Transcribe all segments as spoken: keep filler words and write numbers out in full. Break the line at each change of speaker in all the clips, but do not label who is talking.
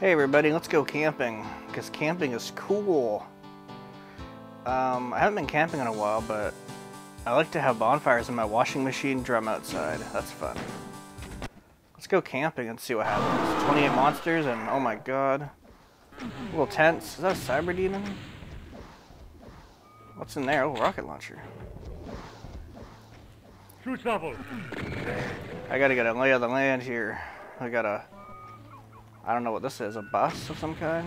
Hey everybody, let's go camping, because camping is cool. Um, I haven't been camping in a while, but I like to have bonfires in my washing machine drum outside. That's fun. Let's go camping and see what happens. twenty-eight monsters and oh my god. Little tents. Is that a cyber demon? What's in there? Oh, rocket launcher.
Shoot level.
I gotta get a lay of the land here. I gotta... I don't know what this is. A bus of some kind?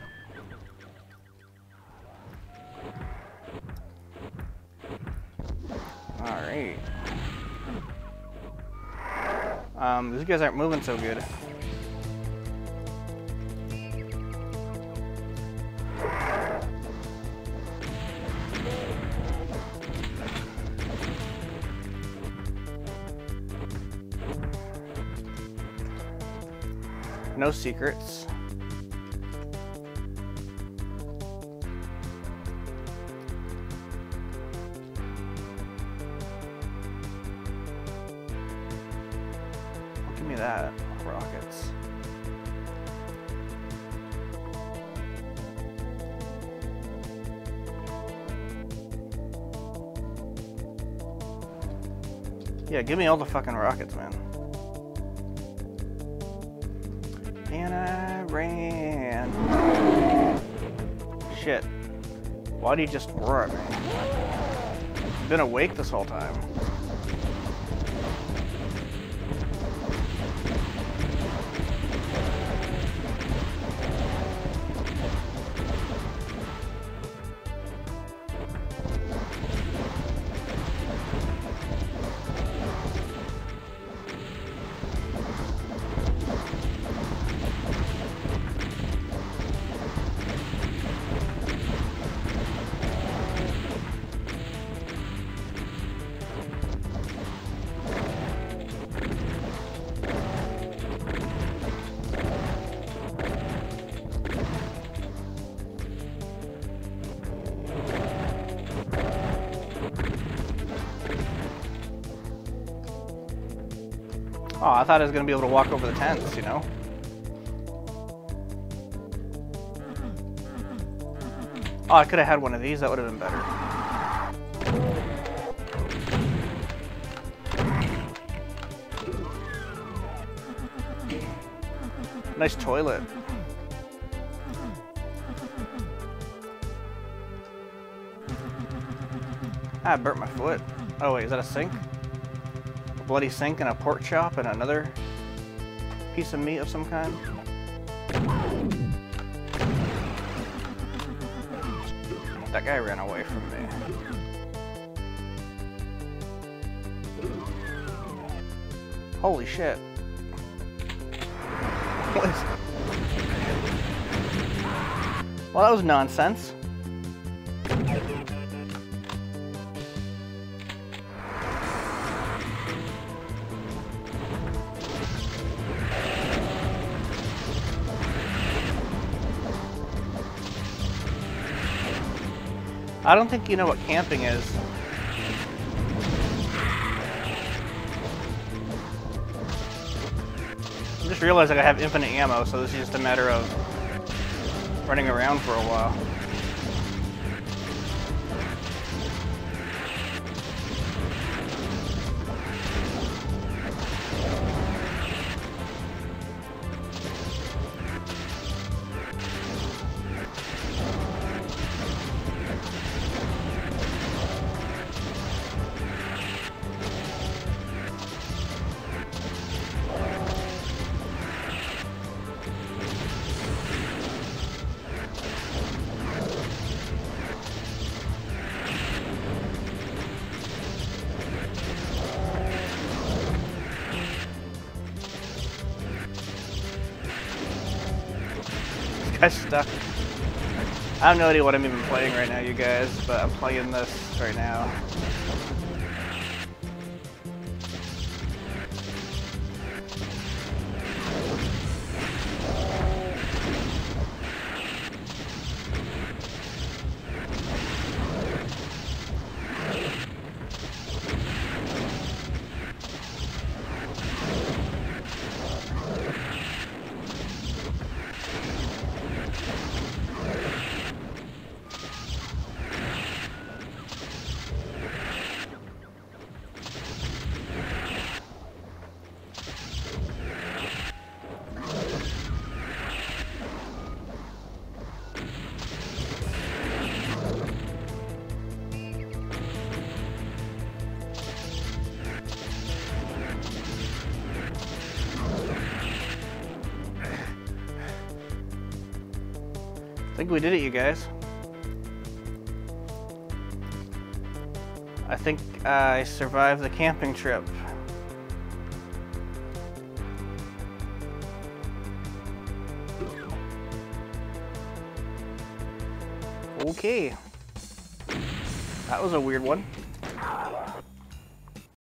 Alright. Um, these guys aren't moving so good. No secrets. Give me that. Rockets. Yeah, give me all the fucking rockets, man. And I ran. Shit. Why do you just roar at me? I've been awake this whole time. Oh, I thought I was going to be able to walk over the tents, you know? Oh, I could have had one of these. That would have been better. Nice toilet. Ah, I burnt my foot. Oh, wait, is that a sink? Bloody sink and a pork chop and another piece of meat of some kind. That guy ran away from me. Holy shit. What is... Well, that was nonsense. I don't think you know what camping is. I just realized like I have infinite ammo, so this is just a matter of running around for a while. Guy's stuck. I have no idea what I'm even playing right now, you guys, but I'm playing this right now. think we did it, you guys. I think I survived the camping trip. Okay. That was a weird one.